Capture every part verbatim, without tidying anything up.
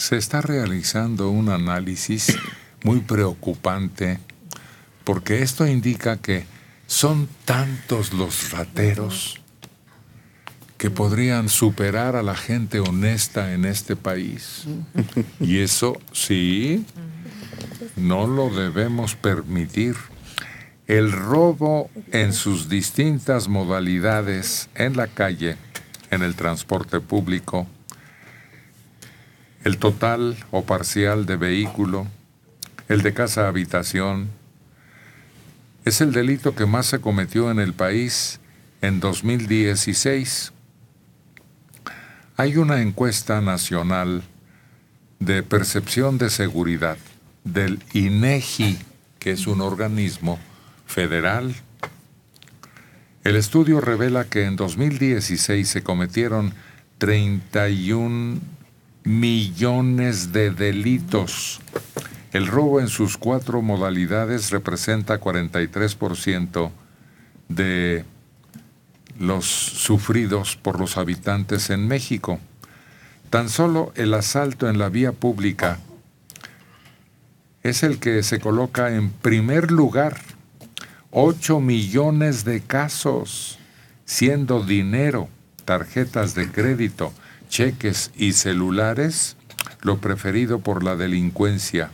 se está realizando un análisis muy preocupante porque esto indica que son tantos los rateros que podrían superar a la gente honesta en este país. Y eso sí, no lo debemos permitir. El robo en sus distintas modalidades en la calle, en el transporte público, el total o parcial de vehículo, el de casa-habitación, es el delito que más se cometió en el país en dos mil dieciséis. Hay una encuesta nacional de percepción de seguridad del INEGI, que es un organismo federal. El estudio revela que en dos mil dieciséis se cometieron treinta y un millones de delitos. El robo en sus cuatro modalidades representa cuarenta y tres por ciento de los sufridos por los habitantes en México. Tan solo el asalto en la vía pública es el que se coloca en primer lugar. Ocho millones de casos, siendo dinero, tarjetas de crédito, cheques y celulares lo preferido por la delincuencia.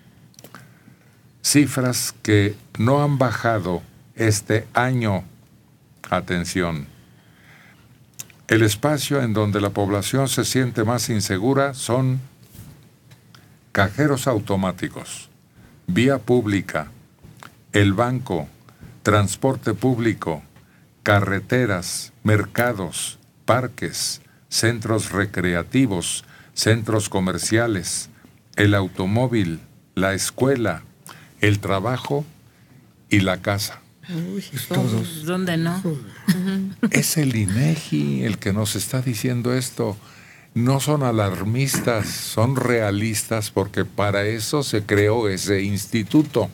Cifras que no han bajado este año. Atención. El espacio en donde la población se siente más insegura son cajeros automáticos, vía pública, el banco, transporte público, carreteras, mercados, parques, centros recreativos, centros comerciales, el automóvil, la escuela, el trabajo y la casa. Uy, todos. ¿Dónde no? Es el INEGI el que nos está diciendo esto. No son alarmistas, son realistas, porque para eso se creó ese instituto.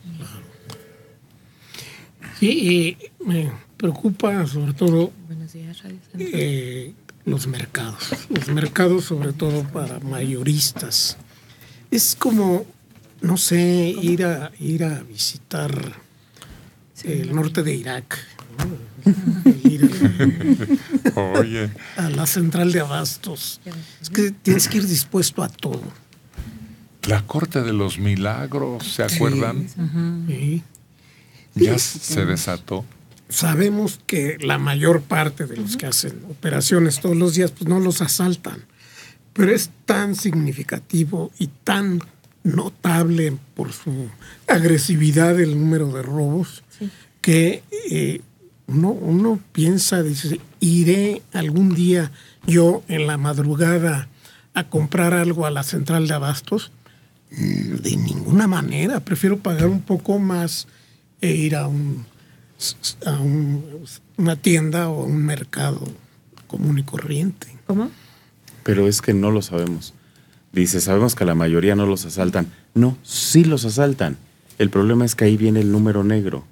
Sí, y me preocupa sobre todo eh, los mercados. Los mercados sobre todo para mayoristas. Es como, no sé, ir a, ir a visitar el norte de Irak, ¿no? Ir a, Oye. a la central de abastos. Es que tienes que ir dispuesto a todo. La Corte de los Milagros, ¿se acuerdan? Sí. Ya Sí. se desató. Sabemos que la mayor parte de los que hacen operaciones todos los días, pues no los asaltan. Pero es tan significativo y tan notable por su agresividad el número de robos, sí, que eh, uno, uno piensa, dice, iré algún día yo en la madrugada a comprar algo a la central de abastos. De ninguna manera, prefiero pagar un poco más e ir a, un, a un, una tienda o a un mercado común y corriente. ¿Cómo? Pero es que no lo sabemos. Dice, sabemos que la mayoría no los asaltan. No, sí los asaltan. El problema es que ahí viene el número negro.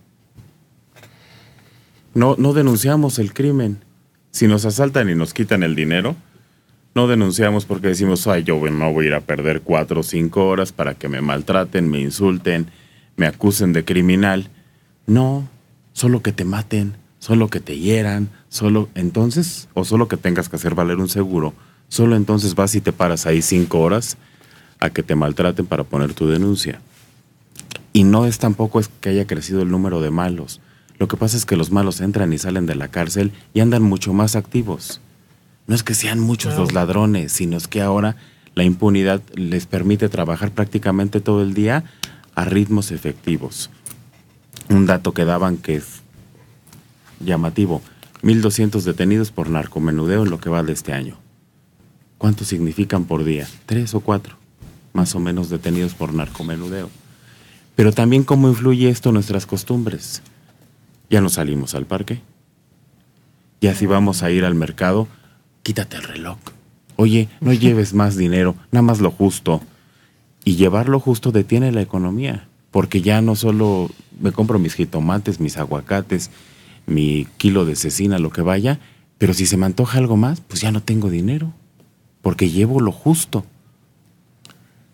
No, no denunciamos el crimen. Si nos asaltan y nos quitan el dinero, no denunciamos porque decimos, ay, yo no voy a ir a perder cuatro o cinco horas para que me maltraten, me insulten, me acusen de criminal. No, solo que te maten, solo que te hieran, solo entonces, o solo que tengas que hacer valer un seguro. Solo entonces vas y te paras ahí cinco horas a que te maltraten para poner tu denuncia. Y no es tampoco es que haya crecido el número de malos. Lo que pasa es que los malos entran y salen de la cárcel y andan mucho más activos. No es que sean muchos los ladrones, sino es que ahora la impunidad les permite trabajar prácticamente todo el día a ritmos efectivos. Un dato que daban que es llamativo, mil doscientos detenidos por narcomenudeo en lo que va de este año. ¿Cuántos significan por día? Tres o cuatro, más o menos, detenidos por narcomenudeo. Pero también cómo influye esto en nuestras costumbres. Ya no salimos al parque. Ya si vamos a ir al mercado, quítate el reloj. Oye, no lleves más dinero, nada más lo justo. Y llevar lo justo detiene la economía. Porque ya no solo me compro mis jitomates, mis aguacates, mi kilo de cecina, lo que vaya, pero si se me antoja algo más, pues ya no tengo dinero. Porque llevo lo justo.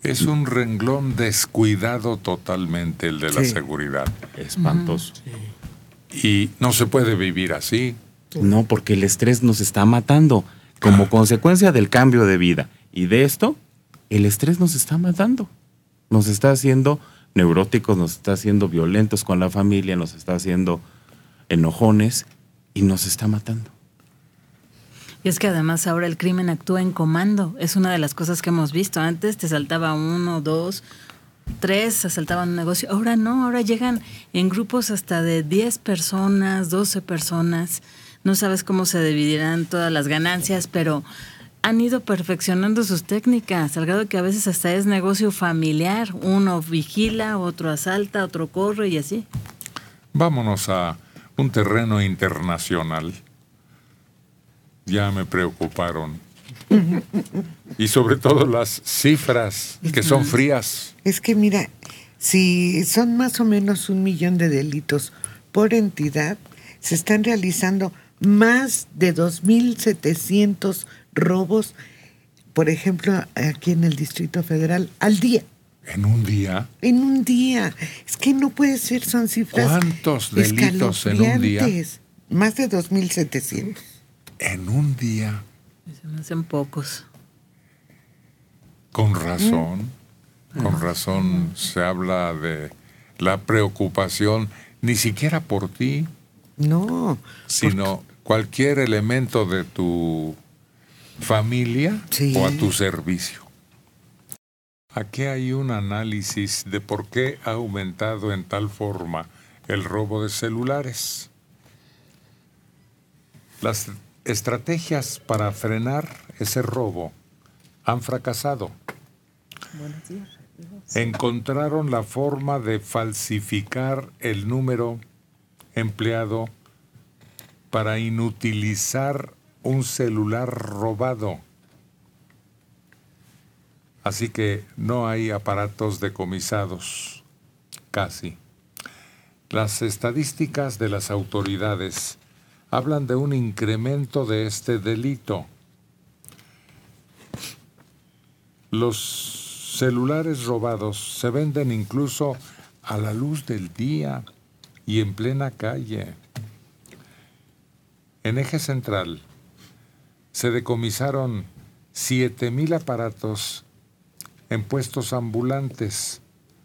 Es un renglón descuidado totalmente el de la Sí. seguridad. Espantoso. Y no se puede vivir así. No, porque el estrés nos está matando. Como consecuencia del cambio de vida y de esto, el estrés nos está matando. Nos está haciendo neuróticos, nos está haciendo violentos con la familia, nos está haciendo enojones y nos está matando. Y es que además ahora el crimen actúa en comando. Es una de las cosas que hemos visto. Antes te saltaba uno, dos, tres, asaltaban un negocio. Ahora no, ahora llegan en grupos hasta de diez personas, doce personas. No sabes cómo se dividirán todas las ganancias, pero han ido perfeccionando sus técnicas, al grado que a veces hasta es negocio familiar. Uno vigila, otro asalta, otro corre y así. Vámonos a un terreno internacional. Ya me preocuparon. Y sobre todo las cifras, que son frías. Es que mira, si son más o menos un millón de delitos por entidad, se están realizando más de dos mil setecientos robos, por ejemplo, aquí en el Distrito Federal, al día. ¿En un día? En un día. Es que no puede ser, son cifras ¿Cuántos delitos en un día? escalofriantes. Más de dos mil setecientos. En un día. Se me hacen pocos. Con razón, con razón se habla de la preocupación, ni siquiera por ti, No. sino cualquier elemento de tu familia Sí. o a tu servicio. Aquí hay un análisis de por qué ha aumentado en tal forma el robo de celulares. Las estrategias para frenar ese robo han fracasado. Encontraron la forma de falsificar el número empleado para inutilizar un celular robado. Así que no hay aparatos decomisados, casi. Las estadísticas de las autoridades hablan de un incremento de este delito. Los celulares robados se venden incluso a la luz del día y en plena calle. En Eje Central se decomisaron siete mil aparatos en puestos ambulantes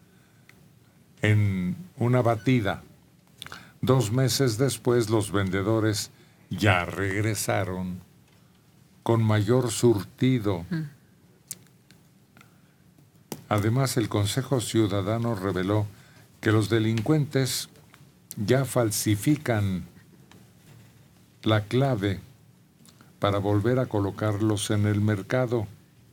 en una batida. Dos meses después los vendedores ya regresaron con mayor surtido. Además, el Consejo Ciudadano reveló que los delincuentes ya falsifican la clave para volver a colocarlos en el mercado.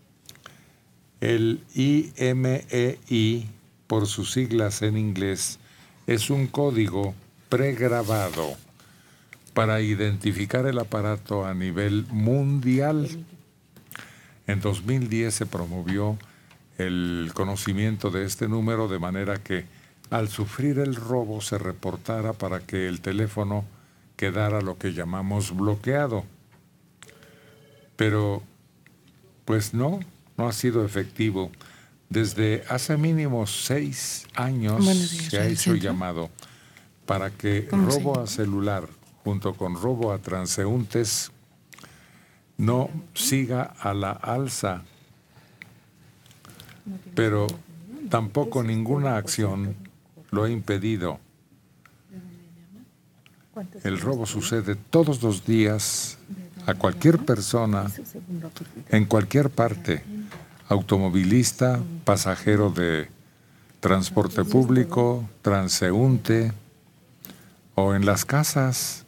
El I M E I, por sus siglas en inglés, es un código pregrabado para identificar el aparato a nivel mundial. En dos mil diez se promovió el conocimiento de este número de manera que al sufrir el robo se reportara para que el teléfono quedara lo que llamamos bloqueado. Pero, pues no, no ha sido efectivo. Desde hace mínimo seis años se ha hecho llamado para que robo a celular junto con robo a transeúntes no siga a la alza. Pero tampoco ninguna acción lo ha impedido. El robo sucede todos los días a cualquier persona, en cualquier parte, automovilista, pasajero de transporte público, transeúnte o en las casas.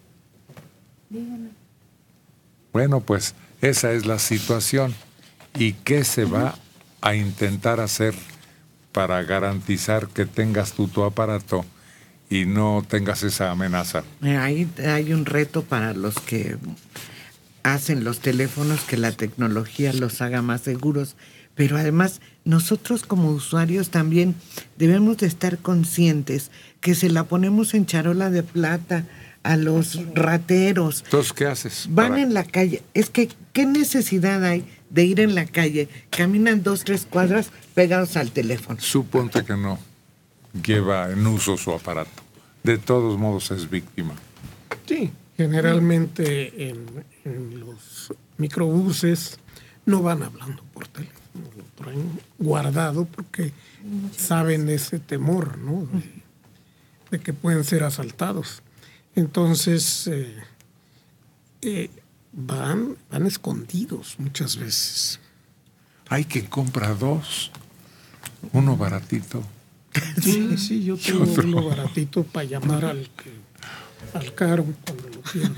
Bueno, pues esa es la situación. ¿Y qué se va a intentar hacer para garantizar que tengas tú tu aparato y no tengas esa amenaza? Ahí hay un reto para los que hacen los teléfonos, que la tecnología los haga más seguros, pero además nosotros como usuarios también debemos de estar conscientes que se la ponemos en charola de plata a los rateros. Entonces, ¿qué haces? Van para... en la calle. Es que, ¿qué necesidad hay de ir en la calle, caminan dos, tres cuadras pegados al teléfono. Suponte que no lleva en uso su aparato. De todos modos es víctima. Sí, generalmente en, en los microbuses no van hablando por teléfono, lo traen guardado porque saben ese temor, ¿no? De, de que pueden ser asaltados. Entonces eh, eh, van, van escondidos muchas veces. Hay que comprar dos. Uno baratito. Sí, sí, yo tengo uno baratito para llamar al que, al caro cuando lo quiero.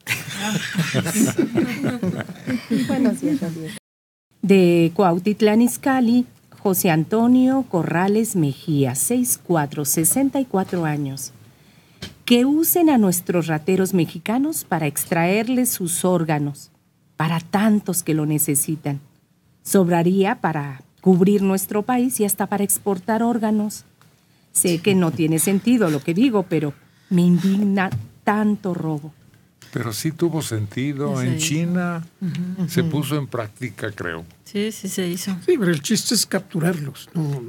Buenos días, Javier. De Cuautitlán Izcalli, José Antonio Corrales Mejía, sesenta y cuatro, sesenta y cuatro años. Que usen a nuestros rateros mexicanos para extraerles sus órganos, para tantos que lo necesitan. Sobraría para cubrir nuestro país y hasta para exportar órganos. Sé que no tiene sentido lo que digo, pero me indigna tanto robo. Pero sí tuvo sentido. Sí. En China Uh-huh. se puso en práctica, creo. Sí, sí se hizo. Sí, pero el chiste es capturarlos. No, no.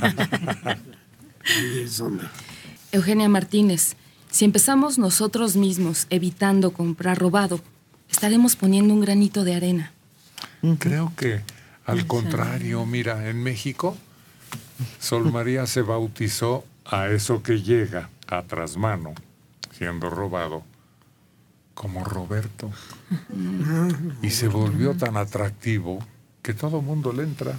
Ahí es donde... Eugenia Martínez, si empezamos nosotros mismos evitando comprar robado, estaremos poniendo un granito de arena. Creo que al contrario, mira, en México, Sol María se bautizó a eso que llega a trasmano, siendo robado, como Roberto. Y se volvió tan atractivo que todo mundo le entra.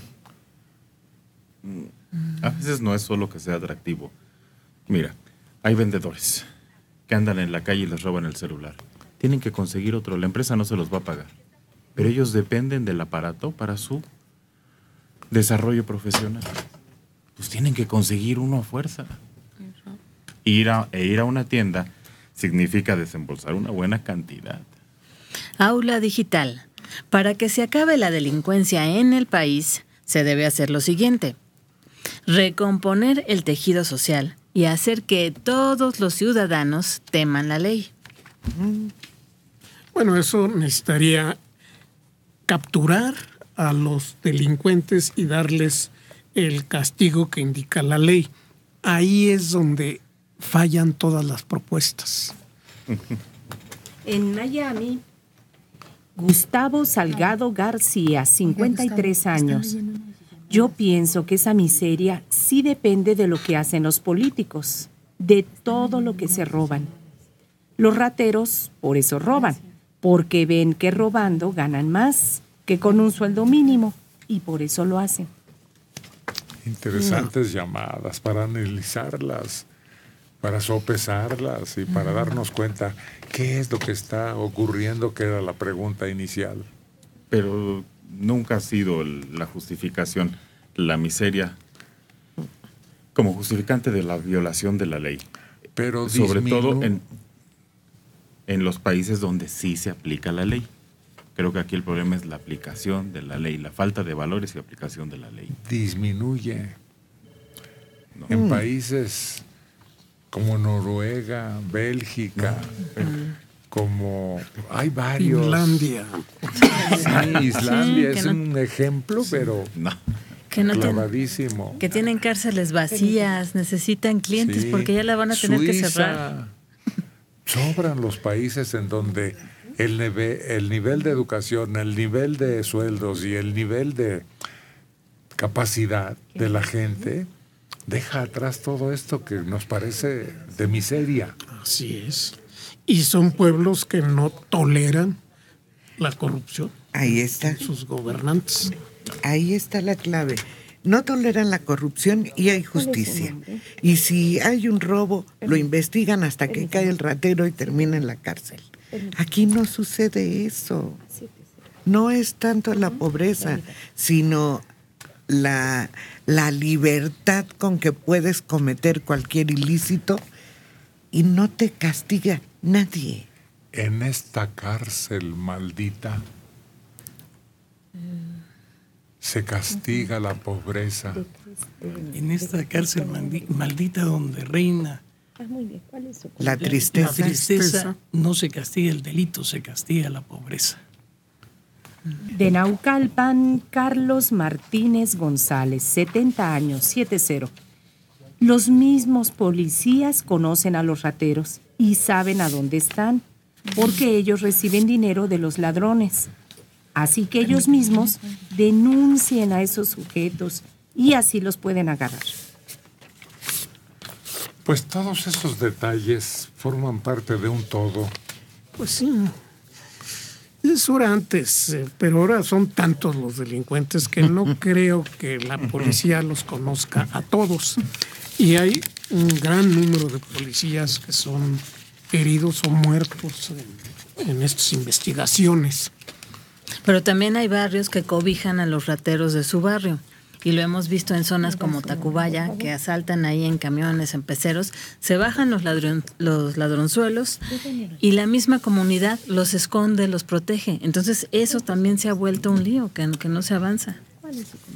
A veces no es solo que sea atractivo. Mira, hay vendedores que andan en la calle y les roban el celular. Tienen que conseguir otro, la empresa no se los va a pagar. Pero ellos dependen del aparato para su desarrollo profesional. Pues tienen que conseguir uno a fuerza. Ir a, e ir a una tienda significa desembolsar una buena cantidad. Aula digital. Para que se acabe la delincuencia en el país, se debe hacer lo siguiente: recomponer el tejido social y hacer que todos los ciudadanos teman la ley. Bueno, eso necesitaría capturar a los delincuentes y darles el castigo que indica la ley. Ahí es donde fallan todas las propuestas. En Miami, Gustavo Salgado García, cincuenta y tres años. Yo pienso que esa miseria sí depende de lo que hacen los políticos, de todo lo que se roban. Los rateros por eso roban, porque ven que robando ganan más que con un sueldo mínimo y por eso lo hacen. Interesantes llamadas para analizarlas, para sopesarlas y para darnos cuenta qué es lo que está ocurriendo, que era la pregunta inicial. Pero nunca ha sido el- la justificación, la miseria, como justificante de la violación de la ley. Pero Sobre disminu- todo en, en los países donde sí se aplica la ley. Creo que aquí el problema es la aplicación de la ley, la falta de valores y aplicación de la ley. disminuye. No. En países como Noruega, Bélgica, como hay varios. Finlandia. Sí, Islandia Sí, es que no- un ejemplo, pero No. Que no tienen, clavadísimo. que tienen cárceles vacías, necesitan clientes Sí. porque ya la van a tener que Suiza. cerrar. Sobran los países en donde el, neve- el nivel de educación, el nivel de sueldos y el nivel de capacidad de la gente deja atrás todo esto que nos parece de miseria. Así es. Y son pueblos que no toleran la corrupción Ahí está. en sus gobernantes. Ahí está la clave. No toleran la corrupción y hay justicia. Y si hay un robo, lo investigan hasta que cae el ratero y termina en la cárcel. Aquí no sucede eso. No es tanto la pobreza, sino la, la libertad con que puedes cometer cualquier ilícito y no te castiga nadie. En esta cárcel maldita se castiga la pobreza. En esta cárcel maldi- maldita donde reina La la tristeza. tristeza, no se castiga el delito, se castiga la pobreza. De Naucalpan, Carlos Martínez González, setenta años, siete cero. Los mismos policías conocen a los rateros y saben a dónde están, porque ellos reciben dinero de los ladrones. Así que ellos mismos denuncien a esos sujetos y así los pueden agarrar. Pues todos esos detalles forman parte de un todo. Pues sí. Eso era antes, eh, pero ahora son tantos los delincuentes que no creo que la policía los conozca a todos. Y hay un gran número de policías que son heridos o muertos en, en estas investigaciones. Pero también hay barrios que cobijan a los rateros de su barrio. Y lo hemos visto en zonas como Tacubaya, que asaltan ahí en camiones, en peceros, se bajan los, ladron, los ladronzuelos y la misma comunidad los esconde, los protege. Entonces eso también se ha vuelto un lío, que, que no se avanza.